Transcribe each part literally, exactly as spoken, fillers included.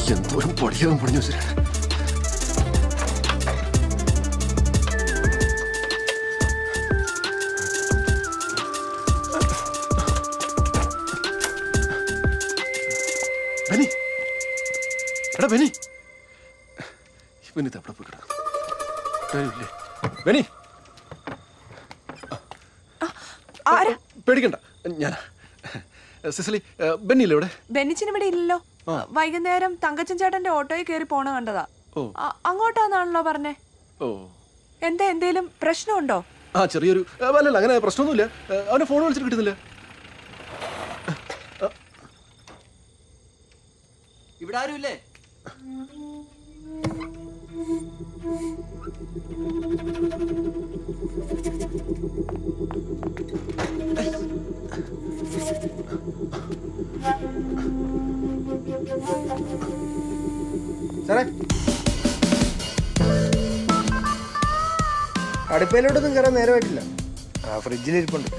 എന്തോരം പൊടിയാവും പൊടിഞ്ഞു വെച്ചിട്ട്. ബെനി, എടാ ബെനി, ഇവന് എവിടെ പോയി കിടക്കും? ബെനി, പേടിക്കണ്ട, ഞാൻ സിസിലി. ബെന്നില്ലേ ഇവിടെ? ബെന്നിച്ചിന് ഇവിടെ ഇല്ലല്ലോ. വൈകുന്നേരം തങ്കച്ചൻ ചേട്ടന്റെ ഓട്ടോയിൽ കയറി പോണ കണ്ടതാ. അങ്ങോട്ടാന്നാണല്ലോ പറഞ്ഞേ. ഓ, എന്താ, എന്തേലും പ്രശ്നമുണ്ടോ? ആ ചെറിയൊരു, അല്ലല്ല അങ്ങനെ പ്രശ്നമൊന്നുമില്ല. അവനെ ഫോൺ വിളിച്ചിട്ട് കിട്ടുന്നില്ല. ഇവിടെ ആരുമില്ലേ? സാറേ, അടുപ്പയിലോട്ടൊന്നും കയറാൻ നേരമായിട്ടില്ല. ആ ഫ്രിഡ്ജിലിരിപ്പുണ്ട്.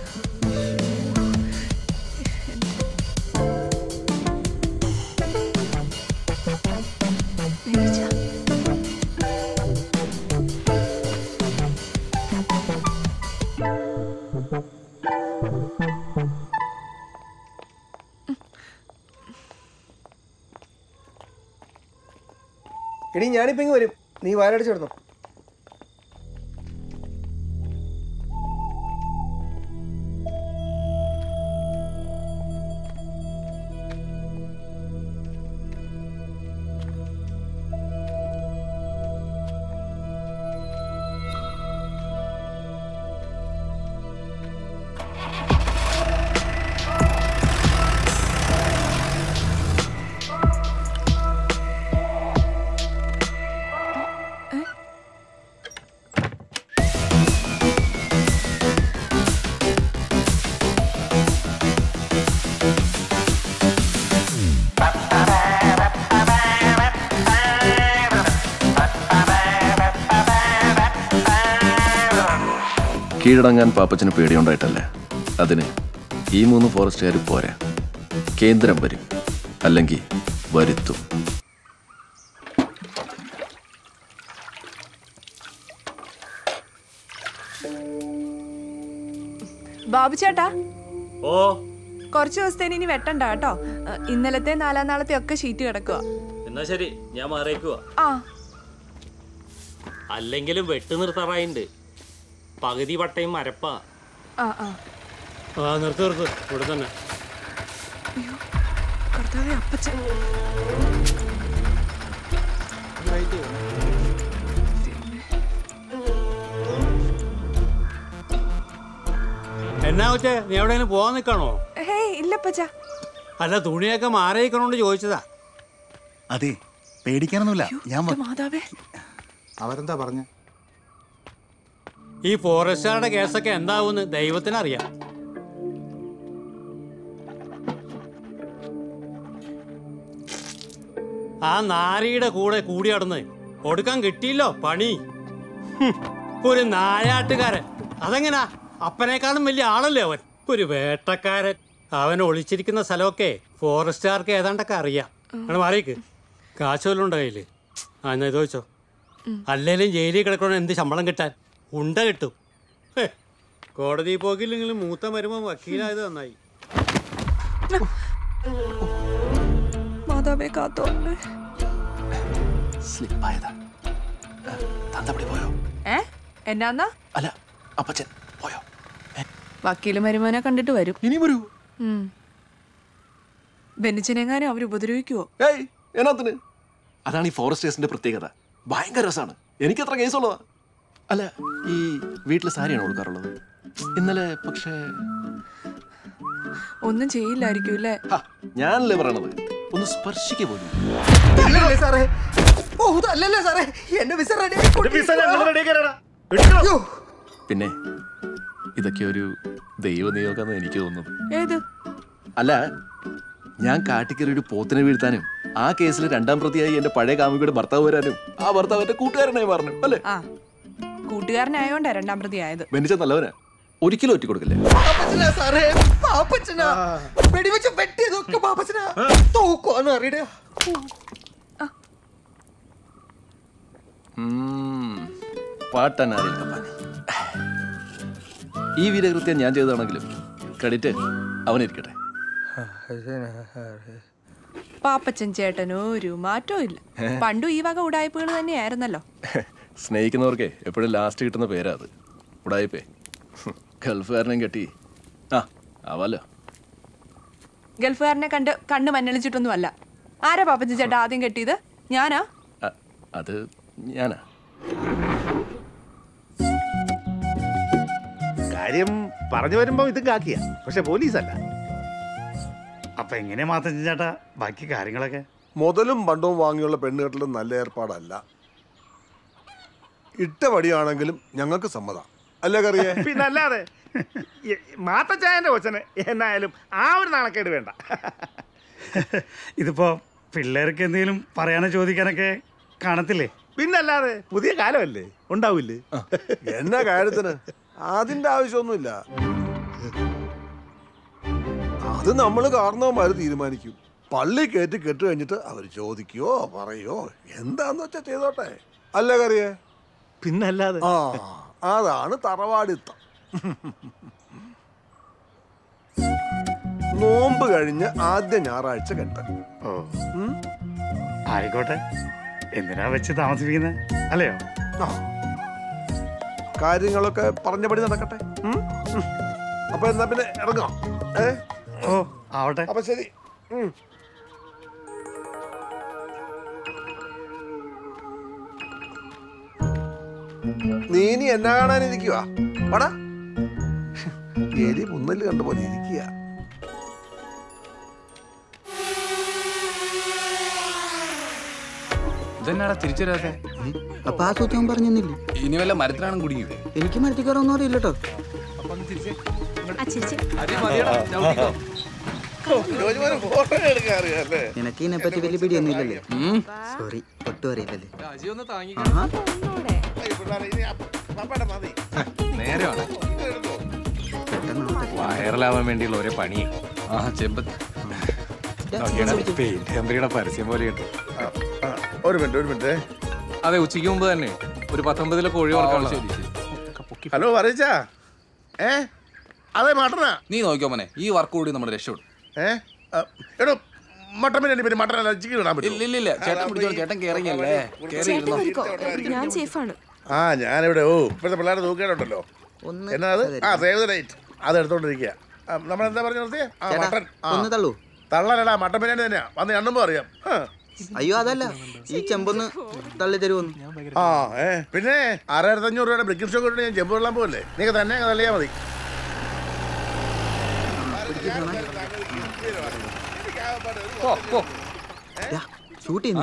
എടീ, ഞാനിപ്പോ ഇങ്ങ് വരും, നീ വാലടിച്ചു കിടന്നോ. കീഴടങ്ങാൻ പാപ്പച്ചന് പേടിയുണ്ടായിട്ടല്ലേ. അതിന് ഈ മൂന്ന് ഫോറസ്റ്റുകാർ പോരാ, കേന്ദ്രം വരും, അല്ലെങ്കിൽ വരുത്തും. ബാബു ചേട്ടാ, ഓ കുറച്ച് ദിവസത്തേന് ഇനി വെട്ടണ്ട കേട്ടോ. ഇന്നലത്തെ നാലാം നാളത്തെ ഒക്കെ ഷീറ്റ് കിടക്കുക. എന്നാ ശരി, ഞാൻ മാറിയേക്കുക. ആ, അല്ലെങ്കിലും വെട്ട് നിർത്താറായിണ്ട്. പകുതി പട്ടയും മരപ്പാ. ആ ആ ആ നിർത്ത് നിർത്ത് ഇവിടെ തന്നെ. കർത്താവേ, അപ്പച്ചൻ. എന്നാ വെച്ചേ, നീ എവിടെയെങ്കിലും പോവാൻ നിൽക്കണോ? ഹേയ് ഇല്ലപ്പച്ച. അല്ല, തുണിയൊക്കെ മാറിയിക്കണോണ്ട് ചോദിച്ചതാ. അതെ, പേടിക്കാനൊന്നുമില്ല. ഞാൻ മാതാവേ, അവരെന്താ പറഞ്ഞ? ഈ ഫോറസ്റ്റുകാരുടെ കേസൊക്കെ എന്താവുമെന്ന് ദൈവത്തിനറിയാം. ആ നാരിയുടെ കൂടെ കൂടി നടന്ന് കൊടുക്കാൻ കിട്ടിയില്ലോ പണി. ഒരു നായാട്ടുകാരൻ, അതെങ്ങനാ? അപ്പനേക്കാളും വലിയ ആളല്ലേ അവൻ. ഒരു വേട്ടക്കാരൻ. അവൻ ഒളിച്ചിരിക്കുന്ന സ്ഥലമൊക്കെ ഫോറസ്റ്റുകാർക്ക് ഏതാണ്ടൊക്കെ അറിയാം. അങ്ങനെ മാറിയേക്ക്. കാശ് വല്ലതും ഉണ്ടോ കയ്യില്? ആ എന്നാ ഇത് ചോദിച്ചോ. അല്ലേലും ജയിലിൽ കിടക്കണോ എന്ത് ശമ്പളം കിട്ടാൻ? ഉണ്ട കിട്ടും. കോടതി പോകില്ലെങ്കിലും മൂത്ത മരുമ വക്കീലായത് നന്നായി. മാതാവേ കാത്തോ. സ്ലിപ്പായതാ. തന്തപ്പടി പോയോ? ഏ എന്നാന്നാ? അല്ല, അപ്പച്ചൻ പോയോ? വക്കീല് മരുമോനെ കണ്ടിട്ട് വരും. ഇനി വരൂ. ബെന്നിച്ചനെങ്ങാനും അവർ ഉപദ്രവിക്കുവോ? ഏയ്, എന്നാത്തിന്? അതാണ് ഈ ഫോറസ്റ്റേഴ്സിന്റെ പ്രത്യേകത. ഭയങ്കര രസമാണ്. എനിക്ക് അത്ര കേസുള്ളതാ. അല്ല, ഈ വീട്ടിൽ സാരിയാണ് കൊടുക്കാറുള്ളത്. ഇന്നലെ പക്ഷേ ഒന്നും ചെയ്യില്ലായിരിക്കും അല്ലേ? ഞാനല്ലേ പറയണത്, ഒന്ന് സ്പർശിക്ക പോലും. പിന്നെ ഇതൊക്കെ ഒരു ദൈവനിയോഗമെന്ന് എനിക്ക് തോന്നുന്നത്. ഏത്? അല്ല, ഞാൻ കാട്ടിക്കറി ഒരു പോത്തിനെ വീഴ്ത്താനും ആ കേസിൽ രണ്ടാം പ്രതിയായി എന്റെ പഴയ കാമുകിയുടെ ഭർത്താവ് വരാനും ആ ഭർത്താവ് എന്റെ കൂട്ടുകാരനായി മാറണം അല്ലേ? ആ, കൂട്ടുകാരനായോണ്ടാ രണ്ടാം പ്രതി ആയത്. ബെന്നിച്ച നല്ലവനാ, ഒരിക്കലും ഒറ്റ കൊടുക്കില്ലേ. പാട്ടനാരിൽ കപ്പാൻ. ഈ വീരകൃത്യം ഞാൻ ചെയ്തതാണെങ്കിലും ക്രെഡിറ്റ് അവനിരിക്കട്ടെ. പാപ്പച്ചൻ ചേട്ടനോ ഒരു മാറ്റവും ഇല്ല. പണ്ടും ഈ വക ഉടായ്പകൾ തന്നെയായിരുന്നല്ലോ. സ്നേഹിക്കുന്നവർക്ക് എപ്പോഴും ലാസ്റ്റ് കിട്ടുന്ന പേരാ അത്, ഉടായിപ്പേ. ഗൾഫുകാരനെയും കെട്ടി ആ ആവാലോ. ഗൾഫുകാരനെ കണ്ട് കണ്ണ് മഞ്ഞളിച്ചിട്ടൊന്നും അല്ല. ആരാ പാപ്പച്ചൻ ചേട്ടാ ആദ്യം കെട്ടിയത്? ഞാനാ? അ- അത് ഞാനാ. കാര്യം പറഞ്ഞു വരുമ്പോ ഇത് കാക്കിയ, പക്ഷെ പോലീസല്ല. അപ്പൊ എങ്ങനെയാ മാത്തച്ഛൻ ചേട്ടാ ബാക്കി കാര്യങ്ങളൊക്കെ? മുതലും പണ്ടവും വാങ്ങിയുള്ള പെണ്ണുകെട്ടലും നല്ല ഏർപ്പാടല്ല. ഇട്ട വടിയാണെങ്കിലും ഞങ്ങൾക്ക് സമ്മതം അല്ലേ കറിയേ? പിന്നല്ലാതെ മാത്തച്ചായന്റെ കൊച്ചന് എന്നായാലും ആ ഒരു നാണക്കേട് വേണ്ട. ഇതിപ്പോ പിള്ളേർക്ക് എന്തെങ്കിലും പറയാനോ ചോദിക്കാനൊക്കെ കാണത്തില്ലേ? പിന്നല്ലാതെ പുതിയ കാലമല്ലേ, ഉണ്ടാവില്ലേ? എന്നാ കാര്യത്തിന് അതിന്റെ ആവശ്യമൊന്നുമില്ല. അത് നമ്മൾ കാരണവന്മാര് തീരുമാനിക്കും. പള്ളി കയറ്റി കെട്ട് കഴിഞ്ഞിട്ട് അവർ ചോദിക്കുകയോ പറയോ എന്താന്ന് വെച്ചാ ചെയ്തോട്ടെ അല്ലേ കറിയേ? പിന്നല്ലാതെ. ആ അതാണ് തറവാടിത്തം. നോമ്പ് കഴിഞ്ഞ് ആദ്യ ഞായറാഴ്ച കെട്ട്. ഓ ആയിക്കോട്ടെ, എന്തിനാ വെച്ച് താമസിപ്പിക്കുന്നത് അല്ലയോ? ആ കാര്യങ്ങളൊക്കെ പറഞ്ഞപടി നടക്കട്ടെ. ഉം? ഉം. അപ്പൊ എന്നാ പിന്നെ ഇറങ്ങാം. ഏ ഓ ആവട്ടെ. അപ്പൊ ശരി. ഉം. നീ ഇനി എന്നാ കാണാനിരിക്കുക? പടാ എലി മുന്നല് കണ്ട പോലെ ഇരിക്കുക. ഇതെന്നാടാ തിരിച്ചു വരാതെ? അപ്പൊ ആ സൂത്രം പറഞ്ഞില്ലേ? ഇനി വല്ല മരത്തിലാണ് കുടുങ്ങിയത്? എനിക്ക് മരത്തിക്കാരൊന്നും അറിയില്ലട്ടോ. നിനക്ക് ഇതിനെപ്പറ്റി വലിയ പിടിയൊന്നും ഇല്ലല്ലേ? സോറി, ഒട്ടും അറിയില്ലല്ലേ? നേരെയാണ് വൈറലാവാൻ വേണ്ടിയുള്ള ഒരേ പണി. ആ ചെമ്പത്ത് പെയിന്റ് കമ്പനിയുടെ പരസ്യം പോലെയുണ്ട്. ഒരു മിനിറ്റ് ഒരു മിനിറ്റ്. അതെ, ഉച്ചയ്ക്ക് മുമ്പ് തന്നെ ഒരു പത്തൊമ്പതിലെ കോഴി വർക്കാണ്. ഹലോ പറയിച്ചാ? ഏ അതെ മട്ടനാ. നീ നോക്കിയോ മോനെ, ഈ വർക്ക് കൂടി നമ്മുടെ രക്ഷപ്പെടും. ഏ എടോ മട്ടൻ ബിരിയാണി പിന്നെ മട്ടൻ അല്ല ചിക്കൻ ഇടാൻ പറ്റും. ഇല്ല ഇല്ല ഇല്ല, ചേട്ടൻ പിടിച്ചോ, ചേട്ടൻ കേറിയല്ലേ ഞാൻ സേഫാണ്. ആ ഞാനിവിടെ ഓ ഇപ്പോഴത്തെ പിള്ളേരുടെ തൂക്കേടുണ്ടല്ലോ. എന്നാ അത്? ആ സേവ് ദ ഡേറ്റ് അത് എടുത്തോണ്ടിരിക്കുക. നമ്മളെന്താ പറഞ്ഞു നിർത്തിയേ? ആ മട്ടൻ. ഒന്ന് തള്ളൂ. തള്ളലടാ, മട്ടൻ ബിരിയാണി തന്നെയാ. വന്ന് എണ്ണുമ്പോ അറിയാം. അയ്യോ അതല്ല, ഈ ചെമ്പൊന്ന് തള്ളി തരുമോന്ന്. ആ ഏ പിന്നെ ആറായിരത്തി അഞ്ഞൂറ് രൂപയുടെ ബ്രിക്കിംഗ് ഷോ കൊണ്ട് ഞാൻ ചെമ്പ് വെള്ളം പോകല്ലേ, നീക്ക് തന്നെ തള്ളിയാ മതി. ഷൂട്ട് ചെയ്യുന്നു.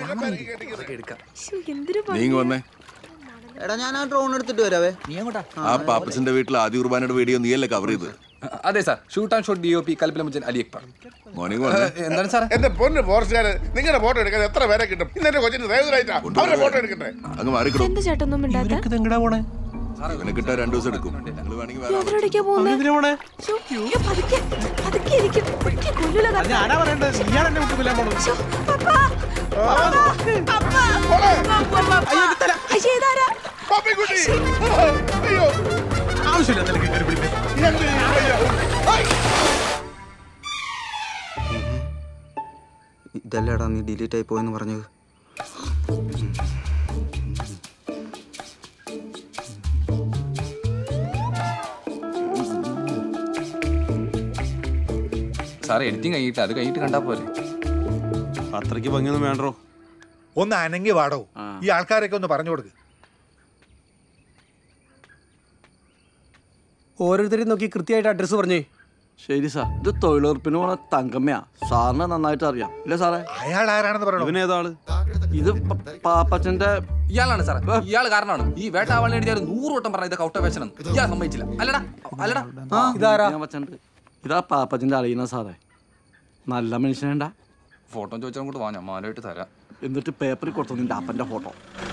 എടാ ഞാൻ ആ ഡ്രോൺ എടുത്തിട്ട് വരാവേ. ആ പാപ്പച്ചന്റെ വീട്ടിൽ ആദ്യ കുർബാനയുടെ വീഡിയോ നീയല്ലേ കവർ ചെയ്ത്? അതെ sir, shoot and shot D O P കൽപ്പലമുച്ചൻ അലി അക്ബർ. മോർണിംഗ് എന്താണ് സാർ? എന്റെ പൊന്ന് ഫോറസ്റ്റുകാര്, നിങ്ങളുടെ ഫോട്ടോ എടുക്കാൻ എത്ര പേരെ കിട്ടും? ഇന്നെ കൊച്ചിന് സേവ് ദ ഡേറ്റാ, അവരുടെ ഫോട്ടോ എടുക്കട്ടെ. അങ്ങ് മാറിക്കിടും. എന്താ ചേട്ടൊന്നും മിണ്ടാത്തെ? പോണേ ഇവനെ കിട്ടാൻ രണ്ടു ദിവസം എടുക്കും. നിങ്ങൾ വേണമെങ്കിൽ വേറെ എവിടേക്കാ പോകുന്നെ? ശ്ശോ, അയ്യോ, പതുക്കെ, പതുക്കെ ഇരിക്ക്. പൊട്ടി കൊല്ലൂല കറക്റ്റ്. ശ്ശോ, പപ്പാ, പപ്പാ, പപ്പാ. അയ്യോ, ഇതാരാ? പാപ്പിക്കുട്ടി. അയ്യോ ഇതല്ലേടാ നീ ഡിലീറ്റ് ആയി പോയെന്ന് പറഞ്ഞത്? സാർ എഡിറ്റിംഗ് കഴിഞ്ഞിട്ട് അത് കഴിഞ്ഞിട്ട് കണ്ടാ പോലെ. അത്രയ്ക്ക് ഭംഗിയൊന്നും വേണ്ടോ? ഒന്ന് അനങ്ങി വാടോ, ഈ ആൾക്കാരൊക്കെ ഒന്ന് പറഞ്ഞു കൊടുക്ക്. ഓരോരുത്തരെയും നോക്കി കൃത്യമായിട്ട് അഡ്രസ്സ് പറഞ്ഞേ. ശരി സാർ, ഇത് തൊഴിലുറപ്പിന് പോണ തങ്കമ്മയാ. സാറിന് നന്നായിട്ട് അറിയാം ഇല്ലേ സാറേ? അയാൾ ആരാണെന്ന് പറയണോ? ഇവനേതാള്? ഇത് പ- പാപ്പച്ചന്റെ. ഇയാളാണ് സാറേ, ഇയാൾ കാരണമാണ് ഈ വേട്ടാവാളിനെ വേണ്ടി ഞാൻ നൂറ് വട്ടം പറഞ്ഞ ഇത് കൗട്ട വേഷനം ഇയാൾ സമ്മതിച്ചില്ല. അല്ലടാ അല്ലടാ ഇതാരാ? പച്ചണ്ട് ഇതാ പാപ്പച്ചന്റെ അറിയുന്ന സാറേ. നല്ല മനുഷ്യനേണ്ട. ഫോട്ടോ ചോദിച്ചാൽ കൂടെ വാ, ഞാൻ മാലയിട്ട് തരാം. എന്നിട്ട് പേപ്പറിൽ കൊടുത്തു നിന്റെ അപ്പന്റെ ഫോട്ടോ.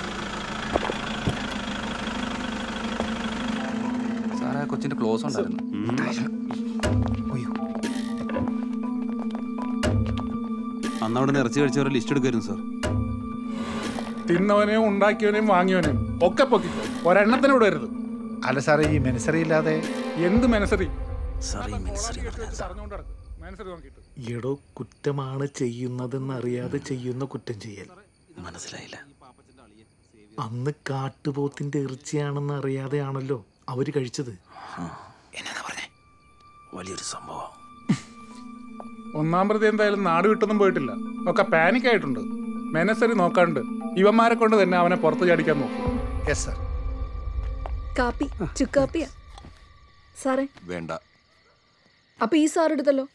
സാറേ കൊച്ചിന്റെ ക്ലോസ് ഉണ്ടായിരുന്നു. അന്ന് അവിടെ നിന്ന് ഇറച്ചി കഴിച്ചവരെ ലിസ്റ്റ് എടുക്കായിരുന്നു സാർ. തിന്നവനെയും ഉണ്ടാക്കിയവനെയും വാങ്ങിയവനെയും ഒക്കെ പൊക്കിക്കോ, ഒരെണ്ണത്തിന് വിടരുത്. അല്ല സാറേ, ഈ മെനസറി ഇല്ലാതെ എന്ത് മെനസറി? എടോ, കുറ്റമാണ് ചെയ്യുന്നതെന്നറിയാതെ ചെയ്യുന്ന കുറ്റം ചെയ്യൽ. മനസ്സിലായില്ല. അന്ന് കാട്ടുപോത്തിന്റെ ഇറച്ചിയാണെന്ന് അറിയാതെയാണല്ലോ അവര് കഴിച്ചത്. എന്നാ പറഞ്ഞേ? വലിയൊരു സംഭവം. ഒന്നാം പ്രതി എന്തായാലും നാട് വിട്ടൊന്നും പോയിട്ടില്ല, ഒക്കെ പാനിക് ആയിട്ടുണ്ട്. മെനസറി നോക്കാണ്ട് ഇവന്മാരെ കൊണ്ട് തന്നെ അവനെ പുറത്ത് ചാടിക്കാൻ നോക്കും. Yes sir. കാപ്പി ചുക്കാപ്പിയാ സാറേ? വേണ്ട. അപ്പൊ ഈ സാർ എടുത്തല്ലോ.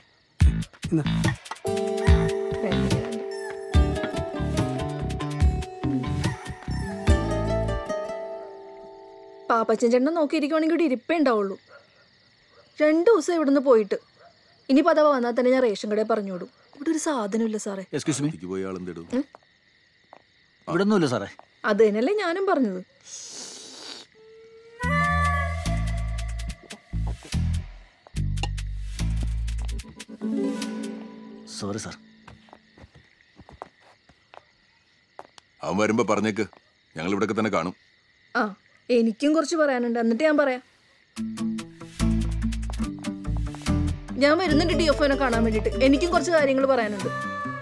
പാപ്പച്ചൻ ചേട്ടനെ നോക്കിയിരിക്കുവാണെങ്കിൽ ഇവിടെ ഇരിപ്പേ ഉണ്ടാവുള്ളൂ. രണ്ടു ദിവസം ഇവിടുന്ന് പോയിട്ട് ഇനി പദവ വന്നാൽ തന്നെ ഞാൻ റേഷൻ കടയിൽ പറഞ്ഞോടും. ഇവിടെ ഒരു സാധനമില്ല സാറേ. ഇവിടെ ഒന്നുമില്ല സാറേ. അത് തന്നെയല്ലേ ഞാനും പറഞ്ഞത്. Sorry sir. അവൻ വരുമ്പോ പറഞ്ഞേക്ക്, ഞങ്ങൾ ഇവിടെയൊക്കെ തന്നെ കാണും. ആ, എനിക്കും കുറച്ച് പറയാനുണ്ട്, എന്നിട്ട് ഞാൻ പറയാം. ഞാൻ വരുന്നുണ്ട് ഡി എഫ് ഒനെ കാണാൻ വേണ്ടിട്ട്. എനിക്കും കുറച്ച് കാര്യങ്ങൾ പറയാനുണ്ട്.